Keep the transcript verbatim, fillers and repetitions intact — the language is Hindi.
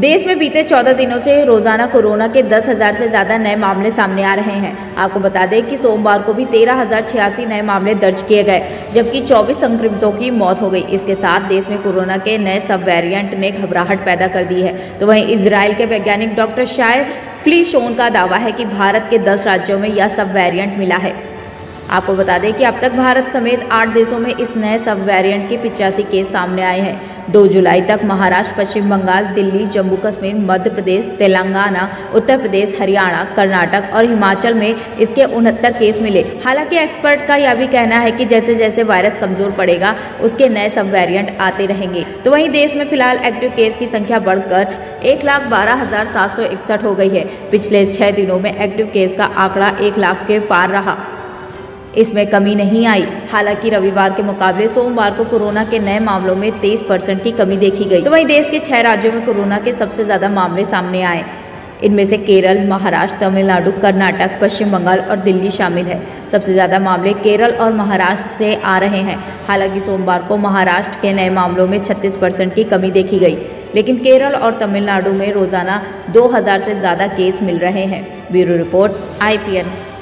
देश में बीते चौदह दिनों से रोजाना कोरोना के दस हजार से ज्यादा नए मामले सामने आ रहे हैं। आपको बता दें कि सोमवार को भी तेरह हजार छियासी नए मामले दर्ज किए गए, जबकि चौबीस संक्रमितों की मौत हो गई। इसके साथ देश में कोरोना के नए सब वेरिएंट ने घबराहट पैदा कर दी है। तो वहीं इजराइल के वैज्ञानिक डॉक्टर शाय फ्लीशोन का दावा है कि भारत के दस राज्यों में यह सब वेरिएंट मिला है। आपको बता दें कि अब तक भारत समेत आठ देशों में इस नए सब वेरिएंट के पिचासी केस सामने आए हैं। दो जुलाई तक महाराष्ट्र, पश्चिम बंगाल, दिल्ली, जम्मू कश्मीर, मध्य प्रदेश, तेलंगाना, उत्तर प्रदेश, हरियाणा, कर्नाटक और हिमाचल में इसके उनहत्तर केस मिले। हालांकि एक्सपर्ट का यह भी कहना है कि जैसे जैसे वायरस कमजोर पड़ेगा उसके नए सब वेरिएंट आते रहेंगे। तो वहीं देश में फिलहाल एक्टिव केस की संख्या बढ़कर एक लाख बारह हजार सात सौ इकसठ हो गई है। पिछले छह दिनों में एक्टिव केस का आंकड़ा एक लाख के पार रहा, इसमें कमी नहीं आई। हालांकि रविवार के मुकाबले सोमवार को कोरोना के नए मामलों में तेईस परसेंट की कमी देखी गई। तो वहीं देश के छह राज्यों में कोरोना के सबसे ज्यादा मामले सामने आए। इनमें से केरल, महाराष्ट्र, तमिलनाडु, कर्नाटक, पश्चिम बंगाल और दिल्ली शामिल है। सबसे ज्यादा मामले केरल और महाराष्ट्र से आ रहे हैं। हालांकि सोमवार को महाराष्ट्र के नए मामलों में छत्तीस परसेंट की कमी देखी गई, लेकिन केरल और तमिलनाडु में रोजाना दो हजार से ज्यादा केस मिल रहे हैं। Bureau report, I P N.